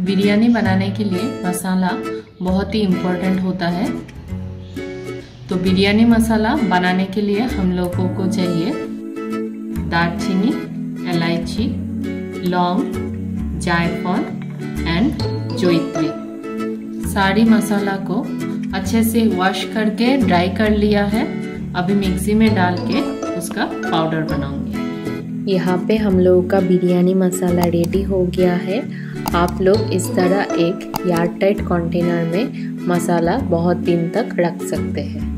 बिरयानी बनाने के लिए मसाला बहुत ही इम्पोर्टेंट होता है। तो बिरयानी मसाला बनाने के लिए हम लोगों को चाहिए दालचीनी, इलायची, लौंग, जायफल एंड जावित्री। सारी मसाला को अच्छे से वॉश करके ड्राई कर लिया है। अभी मिक्सी में डाल के उसका पाउडर बनाऊंगी। यहाँ पे हम लोगों का बिरयानी मसाला रेडी हो गया है। आप लोग इस तरह एक एयर टाइट कंटेनर में मसाला बहुत दिन तक रख सकते हैं।